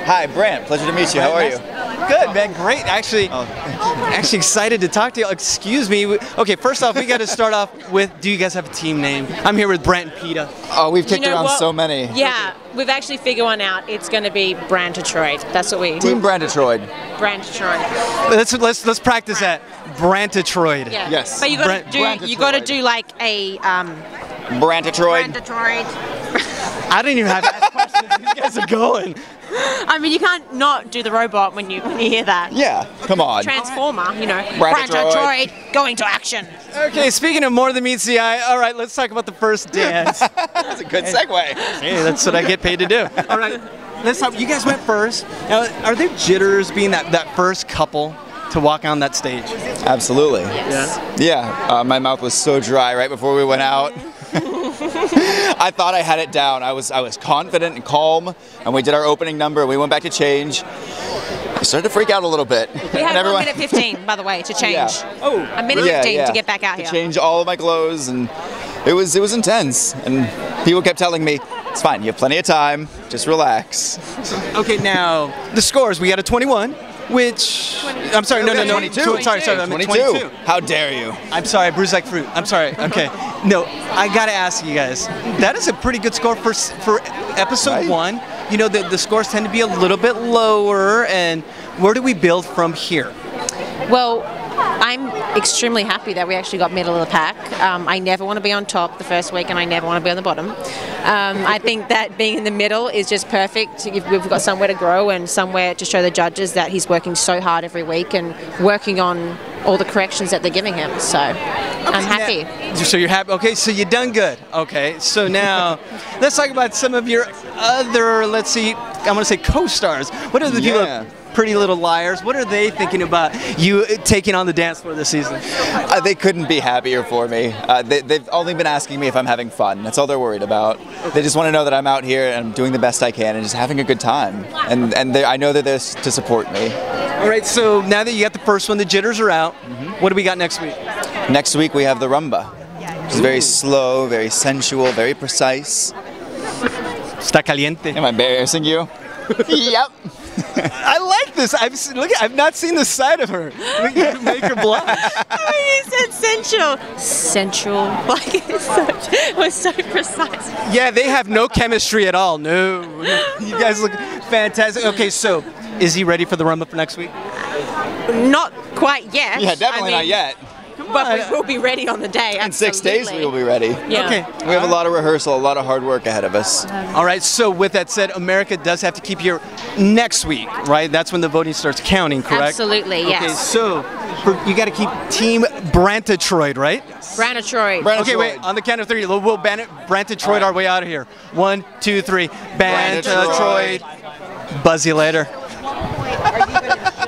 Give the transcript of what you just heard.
Hi, Brant. Pleasure to meet you. How are you? Good, man. Great. Actually, actually excited to talk to you. Excuse me. Okay, first off, we got to start off with, do you guys have a team name? I'm here with Brant and Peta. Oh, we've kicked around so many. Yeah, we've actually figured one out. It's going to be Brant Daughtery. That's what we... Team Brant Daughtery. Brant Daughtery. Let's practice that. Brant Daughtery. Yeah. Yes. But you got to do like a Brant Daughtery. Brant Daughtery. I didn't even have to ask questions. These guys are going. I mean, you can't not do the robot when you hear that. Yeah, come on. Transformer, you know. Brant Daughtery. Going to action. Okay, speaking of more than meets the eye, all right, let's talk about the first dance. That's a good segue. Hey, that's what I get paid to do. All right, let's talk. You guys went first. Now, are there jitters being that first couple to walk on that stage? Absolutely. Yes. Yeah, my mouth was so dry right before we went out. I thought I had it down. I was confident and calm, and we did our opening number. We went back to change. I started to freak out a little bit. We had 1 minute 15, by the way, to change. Yeah. Oh, a minute 15 to get back out to here. change all of my clothes, and it was intense. And people kept telling me, "It's fine. You have plenty of time. Just relax." Okay, now the scores. We got a 21. Which, I'm sorry, no, 22. Sorry, I meant 22. How dare you? I'm sorry, I bruised like fruit. I'm sorry. Okay. No, I gotta ask you guys. That is a pretty good score for episode 1. You know, the scores tend to be a little bit lower, and where do we build from here? Well, I'm extremely happy that we actually got middle of the pack. I never want to be on top the first week, and I never want to be on the bottom. I think that being in the middle is just perfect. We've got somewhere to grow and somewhere to show the judges that he's working so hard every week and working on all the corrections that they're giving him. So I'm happy. So you're happy? Okay, so you done good. Okay, so now let's talk about some of your other, let's see, I want to say co-stars. What are the people? Pretty Little Liars. What are they thinking about you taking on the dance floor this season? They couldn't be happier for me. They've only been asking me if I'm having fun. That's all they're worried about. They just want to know that I'm out here and I'm doing the best I can and just having a good time. And I know they're there to support me. All right, so now that you got the first one, the jitters are out. What do we got next week? Next week we have the rumba, which is very slow, very sensual, very precise. Está caliente. Am I embarrassing you? Yep. I like this. I've not seen the side of her. Make her blush. I mean, you said sensual. Sensual. Like, it was so precise. Yeah, they have no chemistry at all. No. You guys look fantastic. Okay, so is he ready for the rumba for next week? Not quite yet. Yeah, definitely not yet. But we will be ready on the day. In 6 days we will be ready. Yeah. Okay. We have a lot of rehearsal, a lot of hard work ahead of us. All right, so with that said, America does have to keep here next week, right? That's when the voting starts counting, correct? Absolutely, yes. Okay, so you got to keep Team Brant Daughtery, right? Brant Daughtery. Okay, wait, on the count of 3, we'll Brant Daughtery our way out of here. 1, 2, 3. Brant Daughtery. Buzz you later.